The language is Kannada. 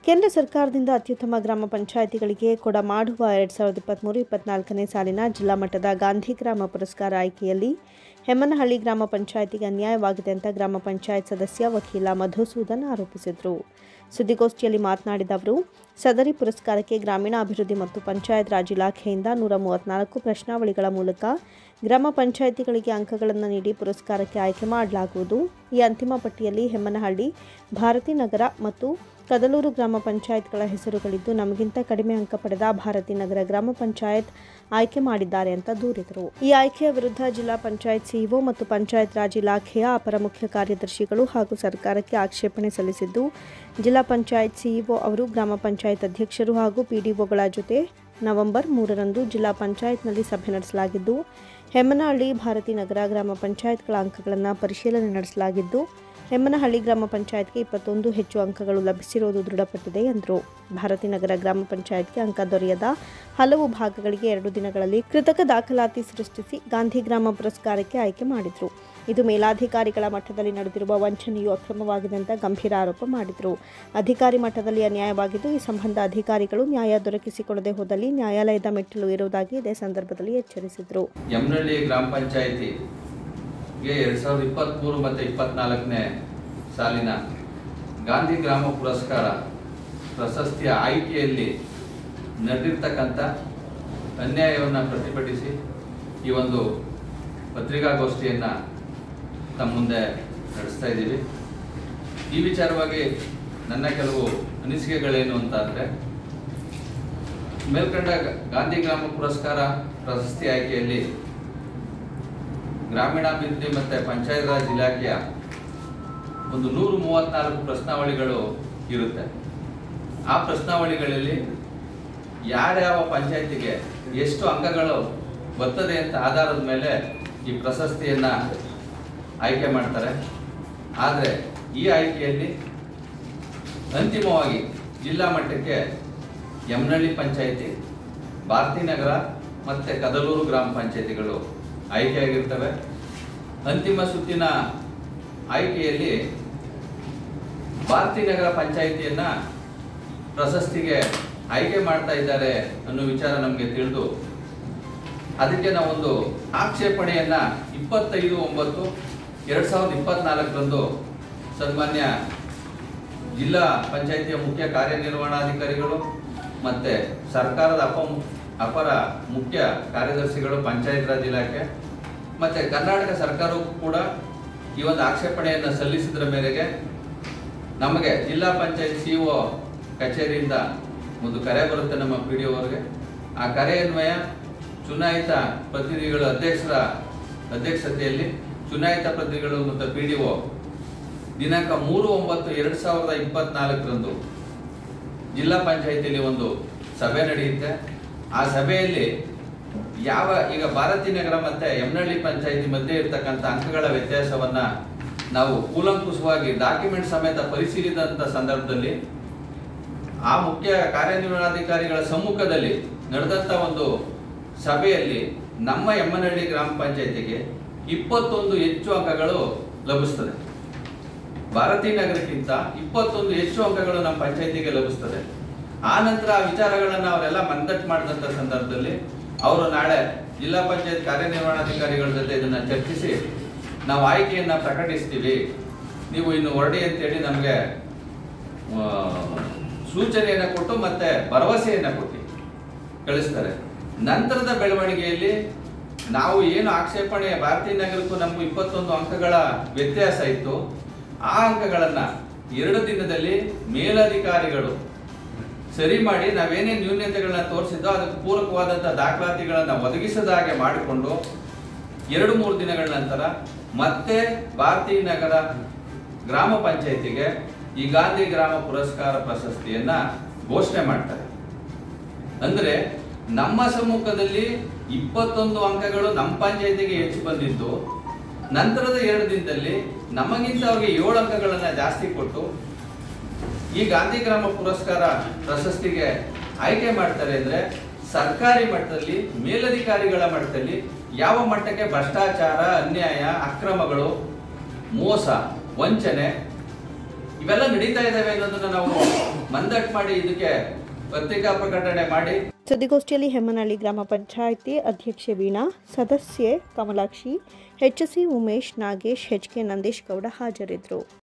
ಕೇಂದ್ರ ಸರ್ಕಾರದಿಂದ ಅತ್ಯುತ್ತಮ ಗ್ರಾಮ ಪಂಚಾಯಿತಿಗಳಿಗೆ ಕೊಡಮಾಡುವ 2023-24ನೇ ಸಾಲಿನ ಜಿಲ್ಲಾ ಮಟ್ಟದ ಗಾಂಧಿ ಗ್ರಾಮ ಪುರಸ್ಕಾರ ಆಯ್ಕೆಯಲ್ಲಿ ಹೆಮ್ಮನಹಳ್ಳಿ ಗ್ರಾಮ ಪಂಚಾಯಿತಿಗೆ ಅನ್ಯಾಯವಾಗಿದೆ ಅಂತ ಗ್ರಾಮ ಪಂಚಾಯತ್ ಸದಸ್ಯ ವಕೀಲ ಮಧುಸೂದನ್ ಆರೋಪಿಸಿದರು. ಸುದ್ದಿಗೋಷ್ಠಿಯಲ್ಲಿ ಮಾತನಾಡಿದ ಅವರು, ಸದರಿ ಪುರಸ್ಕಾರಕ್ಕೆ ಗ್ರಾಮೀಣಾಭಿವೃದ್ಧಿ ಮತ್ತು ಪಂಚಾಯತ್ ರಾಜ್ ಇಲಾಖೆಯಿಂದ 134 ಪ್ರಶ್ನಾವಳಿಗಳ ಮೂಲಕ ಗ್ರಾಮ ಪಂಚಾಯಿತಿಗಳಿಗೆ ಅಂಕಗಳನ್ನು ನೀಡಿ ಪುರಸ್ಕಾರಕ್ಕೆ ಆಯ್ಕೆ ಮಾಡಲಾಗುವುದು. ಈ ಅಂತಿಮ ಪಟ್ಟಿಯಲ್ಲಿ ಹೆಮ್ಮನಹಳ್ಳಿ, ಭಾರತೀನಗರ ಮತ್ತು ಕದಲೂರು ಗ್ರಾಮ ಪಂಚಾಯತ್ಗಳ ಹೆಸರುಗಳಿದ್ದು, ನಮಗಿಂತ ಕಡಿಮೆ ಅಂಕ ಪಡೆದ ಭಾರತೀನಗರ ಗ್ರಾಮ ಪಂಚಾಯತ್ ಆಯ್ಕೆ ಮಾಡಿದ್ದಾರೆ ಅಂತ ದೂರಿದರು. ಈ ಆಯ್ಕೆಯ ವಿರುದ್ಧ ಜಿಲ್ಲಾ ಪಂಚಾಯತ್ ಸಿಇಒ ಮತ್ತು ಪಂಚಾಯತ್ ರಾಜ್ ಇಲಾಖೆಯ ಅಪರ ಮುಖ್ಯ ಕಾರ್ಯದರ್ಶಿಗಳು ಹಾಗೂ ಸರ್ಕಾರಕ್ಕೆ ಆಕ್ಷೇಪಣೆ ಸಲ್ಲಿಸಿದ್ದು, ಜಿಲ್ಲಾ ಪಂಚಾಯತ್ ಸಿಇಒ ಅವರು ಗ್ರಾಮ ಪಂಚಾಯತ್ ಅಧ್ಯಕ್ಷರು ಹಾಗೂ ಪಿಡಿಒಗಳ ಜೊತೆ ನವೆಂಬರ್ 3ರಂದು ಜಿಲ್ಲಾ ಪಂಚಾಯತ್ನಲ್ಲಿ ಸಭೆ ನಡೆಸಲಾಗಿದ್ದು, ಹೆಮ್ಮನಹಳ್ಳಿ, ಭಾರತೀನಗರ ಗ್ರಾಮ ಪಂಚಾಯತ್ಗಳ ಅಂಕಗಳನ್ನು ಪರಿಶೀಲನೆ ನಡೆಸಲಾಗಿದ್ದು, ಹೆಮ್ಮನಹಳ್ಳಿ ಗ್ರಾಮ ಪಂಚಾಯತ್ಗೆ 21 ಹೆಚ್ಚು ಅಂಕಗಳು ಲಭಿಸಿರುವುದು ದೃಢಪಟ್ಟಿದೆ ಎಂದರು. ಭಾರತೀನಗರ ಗ್ರಾಮ ಪಂಚಾಯತ್ಗೆ ಅಂಕ ದೊರೆಯದ ಹಲವು ಭಾಗಗಳಿಗೆ 2 ದಿನಗಳಲ್ಲಿ ಕೃತಕ ದಾಖಲಾತಿ ಸೃಷ್ಟಿಸಿ ಗಾಂಧಿ ಗ್ರಾಮ ಪುರಸ್ಕಾರಕ್ಕೆ ಆಯ್ಕೆ ಮಾಡಿದರು. ಇದು ಮೇಲಾಧಿಕಾರಿಗಳ ಮಟ್ಟದಲ್ಲಿ ನಡೆದಿರುವ ವಂಚನೆಯು ಅಕ್ರಮವಾಗಿದೆ ಅಂತ ಗಂಭೀರ ಆರೋಪ ಮಾಡಿದರು. ಅಧಿಕಾರಿ ಮಟ್ಟದಲ್ಲಿ ಅನ್ಯಾಯವಾಗಿದ್ದು, ಈ ಸಂಬಂಧ ಅಧಿಕಾರಿಗಳು ನ್ಯಾಯ ದೊರಕಿಸಿಕೊಡದೆ ಹೋದಲ್ಲಿ ನ್ಯಾಯಾಲಯದ ಮೆಟ್ಟಿಲು ಇರುವುದಾಗಿ ಇದೇ ಸಂದರ್ಭದಲ್ಲಿ ಎಚ್ಚರಿಸಿದರು. ಯಮನಹಳ್ಳಿ ಗ್ರಾಮ ಪಂಚಾಯಿತಿ 2023 ಮತ್ತು 24ನೇ ಸಾಲಿನ ಗಾಂಧಿ ಗ್ರಾಮ ಪುರಸ್ಕಾರ ಪ್ರಶಸ್ತಿಯ ಆಯ್ಕೆಯಲ್ಲಿ ನಡೆದಿರ್ತಕ್ಕಂಥ ಅನ್ಯಾಯವನ್ನು ಪ್ರತಿಭಟಿಸಿ ಈ ಒಂದು ಪತ್ರಿಕಾಗೋಷ್ಠಿಯನ್ನು ತಮ್ಮ ಮುಂದೆ ನಡೆಸ್ತಾ ಇದ್ದೀವಿ. ಈ ವಿಚಾರವಾಗಿ ನನ್ನ ಕೆಲವು ಅನಿಸಿಕೆಗಳೇನು ಅಂತಂದರೆ, ಮೇಲ್ಕಂಡ ಗಾಂಧಿ ಗ್ರಾಮ ಪುರಸ್ಕಾರ ಪ್ರಶಸ್ತಿ ಆಯ್ಕೆಯಲ್ಲಿ ಗ್ರಾಮೀಣಾಭಿವೃದ್ಧಿ ಮತ್ತು ಪಂಚಾಯತ್ ರಾಜ್ ಇಲಾಖೆಯ ಒಂದು 134 ಪ್ರಶ್ನಾವಳಿಗಳು ಇರುತ್ತೆ. ಆ ಪ್ರಶ್ನಾವಳಿಗಳಲ್ಲಿ ಯಾರ್ಯಾವ ಪಂಚಾಯತಿಗೆ ಎಷ್ಟು ಅಂಕಗಳು ಬರ್ತದೆ ಅಂತ ಆಧಾರದ ಮೇಲೆ ಈ ಪ್ರಶಸ್ತಿಯನ್ನು ಆಯ್ಕೆ ಮಾಡ್ತಾರೆ. ಆದರೆ ಈ ಆಯ್ಕೆಯಲ್ಲಿ ಅಂತಿಮವಾಗಿ ಜಿಲ್ಲಾ ಮಟ್ಟಕ್ಕೆ ಯಮನಹಳ್ಳಿ ಪಂಚಾಯಿತಿ, ಭಾರತೀನಗರ ಮತ್ತು ಕದಲೂರು ಗ್ರಾಮ ಪಂಚಾಯಿತಿಗಳು ಆಯ್ಕೆಯಾಗಿರ್ತವೆ. ಅಂತಿಮ ಸುತ್ತಿನ ಆಯ್ಕೆಯಲ್ಲಿ ಭಾರತೀನಗರ ಪಂಚಾಯಿತಿಯನ್ನು ಪ್ರಶಸ್ತಿಗೆ ಆಯ್ಕೆ ಮಾಡ್ತಾ ಇದ್ದಾರೆ ಅನ್ನೋ ವಿಚಾರ ನಮಗೆ ತಿಳಿದು, ಅದಕ್ಕೆ ನಾವೊಂದು ಆಕ್ಷೇಪಣೆಯನ್ನು 25/9/2024ರಂದು ಸನ್ಮಾನ್ಯ ಜಿಲ್ಲಾ ಪಂಚಾಯಿತಿಯ ಮುಖ್ಯ ಕಾರ್ಯನಿರ್ವಹಣಾಧಿಕಾರಿಗಳು ಮತ್ತು ಸರ್ಕಾರದ ಅಪರ ಮುಖ್ಯ ಕಾರ್ಯದರ್ಶಿಗಳು, ಪಂಚಾಯತ್ ರಾಜ್ ಇಲಾಖೆ ಮತ್ತು ಕರ್ನಾಟಕ ಸರ್ಕಾರವೂ ಕೂಡ ಈ ಒಂದು ಆಕ್ಷೇಪಣೆಯನ್ನು ಸಲ್ಲಿಸಿದ್ರ ಮೇರೆಗೆ ನಮಗೆ ಜಿಲ್ಲಾ ಪಂಚಾಯತ್ ಸಿಇಒ ಕಚೇರಿಯಿಂದ ಒಂದು ಕರೆ ಬರುತ್ತೆ ನಮ್ಮ PDO ಅವರಿಗೆ. ಆ ಕರೆಯನ್ವಯ ಚುನಾಯಿತ ಪ್ರತಿನಿಧಿಗಳ ಅಧ್ಯಕ್ಷರ ಅಧ್ಯಕ್ಷತೆಯಲ್ಲಿ ಚುನಾಯಿತ ಪ್ರತಿನಿಧಿಗಳು ಮತ್ತು PDO ದಿನಾಂಕ 3/9/2024ರಂದು ಜಿಲ್ಲಾ ಪಂಚಾಯಿತಿಯಲ್ಲಿ ಒಂದು ಸಭೆ ನಡೆಯುತ್ತೆ. ಆ ಸಭೆಯಲ್ಲಿ ಈಗ ಭಾರತೀನಗರ ಮತ್ತು ಯಮನಹಳ್ಳಿ ಪಂಚಾಯಿತಿ ಮಧ್ಯೆ ಇರತಕ್ಕಂಥ ಅಂಕಗಳ ವ್ಯತ್ಯಾಸವನ್ನು ನಾವು ಕೂಲಂಕುಷವಾಗಿ ಡಾಕ್ಯುಮೆಂಟ್ ಸಮೇತ ಪರಿಶೀಲಿಸಿದಂಥ ಸಂದರ್ಭದಲ್ಲಿ ಆ ಮುಖ್ಯ ಕಾರ್ಯನಿರ್ವಹಣಾಧಿಕಾರಿಗಳ ಸಮ್ಮುಖದಲ್ಲಿ ನಡೆದಂಥ ಒಂದು ಸಭೆಯಲ್ಲಿ ನಮ್ಮ ಯಮನಹಳ್ಳಿ ಗ್ರಾಮ ಪಂಚಾಯಿತಿಗೆ 21 ಹೆಚ್ಚು ಅಂಕಗಳು ಲಭಿಸ್ತದೆ. ಭಾರತೀನಗರಕ್ಕಿಂತ 21 ಹೆಚ್ಚು ಅಂಕಗಳು ನಮ್ಮ ಪಂಚಾಯಿತಿಗೆ ಲಭಿಸ್ತದೆ. ಆ ನಂತರ ಆ ವಿಚಾರಗಳನ್ನು ಅವರೆಲ್ಲ ಮಂದಟ್ಟು ಮಾಡಿದಂಥ ಸಂದರ್ಭದಲ್ಲಿ ಅವರು ನಾಳೆ ಜಿಲ್ಲಾ ಪಂಚಾಯತ್ ಕಾರ್ಯನಿರ್ವಹಣಾಧಿಕಾರಿಗಳ ಜೊತೆ ಇದನ್ನು ಚರ್ಚಿಸಿ ನಾವು ಆಯ್ಕೆಯನ್ನು ಪ್ರಕಟಿಸ್ತೀವಿ, ನೀವು ಇನ್ನು ಹೊರಡಿ ಅಂತೇಳಿ ನಮಗೆ ಸೂಚನೆಯನ್ನು ಕೊಟ್ಟು ಮತ್ತೆ ಭರವಸೆಯನ್ನು ಕೊಟ್ಟು ಕಳಿಸ್ತಾರೆ. ನಂತರದ ಬೆಳವಣಿಗೆಯಲ್ಲಿ ನಾವು ಏನು ಆಕ್ಷೇಪಣೆ ಭಾರತೀನಗರಕ್ಕೂ ನಮಗೂ 21 ಅಂಕಗಳ ವ್ಯತ್ಯಾಸ ಇತ್ತು, ಆ ಅಂಕಗಳನ್ನು 2 ದಿನದಲ್ಲಿ ಮೇಲಧಿಕಾರಿಗಳು ಸರಿ ಮಾಡಿ ನಾವೇನೇನು ನ್ಯೂನತೆಗಳನ್ನ ತೋರಿಸಿದ್ದೋ ಅದಕ್ಕೆ ಪೂರಕವಾದಂಥ ದಾಖಲಾತಿಗಳನ್ನು ಒದಗಿಸದ ಹಾಗೆ ಮಾಡಿಕೊಂಡು 2-3 ದಿನಗಳ ನಂತರ ಮತ್ತೆ ಭಾರತೀನಗರ ಗ್ರಾಮ ಪಂಚಾಯಿತಿಗೆ ಈ ಗಾಂಧಿ ಗ್ರಾಮ ಪುರಸ್ಕಾರ ಪ್ರಶಸ್ತಿಯನ್ನು ಘೋಷಣೆ ಮಾಡ್ತಾರೆ. ಅಂದರೆ ನಮ್ಮ ಸಮ್ಮುಖದಲ್ಲಿ 21 ಅಂಕಗಳು ನಮ್ಮ ಪಂಚಾಯಿತಿಗೆ ಹೆಚ್ಚು ಬಂದಿದ್ದು, ನಂತರದ 2 ದಿನದಲ್ಲಿ ನಮಗಿಂತ ಅವ್ರಿಗೆ 7 ಅಂಕಗಳನ್ನು ಜಾಸ್ತಿ ಕೊಟ್ಟು ಈ ಗಾಂಧಿ ಗ್ರಾಮ ಪುರಸ್ಕಾರ ಪ್ರಶಸ್ತಿಗೆ ಆಯ್ಕೆ ಮಾಡ್ತಾರೆ. ಅಂದರೆ ಸರ್ಕಾರಿ ಮಟ್ಟದಲ್ಲಿ, ಮೇಲಧಿಕಾರಿಗಳ ಮಟ್ಟದಲ್ಲಿ ಯಾವ ಮಟ್ಟಕ್ಕೆ ಭ್ರಷ್ಟಾಚಾರ, ಅನ್ಯಾಯ, ಅಕ್ರಮಗಳು, ಮೋಸ, ವಂಚನೆ ಇವೆಲ್ಲ ನಡೀತಾ ಇದ್ದಾವೆ ಅನ್ನೋದನ್ನ ನಾವು ಮಂದಟ್ ಮಾಡಿ ಇದಕ್ಕೆ ಪತ್ರಿಕಾ ಪ್ರಕಟಣೆ ಮಾಡಿ. ಸುದ್ದಿಗೋಷ್ಠಿಯಲ್ಲಿ ಹೆಮ್ಮನಹಳ್ಳಿ ಗ್ರಾಮ ಪಂಚಾಯಿತಿ ಅಧ್ಯಕ್ಷೆ ವೀಣಾ, ಸದಸ್ಯೆ ಕಮಲಾಕ್ಷಿ, HC ಉಮೇಶ್, ನಾಗೇಶ್, HK ನಂದೀಶ್ ಗೌಡ ಹಾಜರಿದ್ದರು.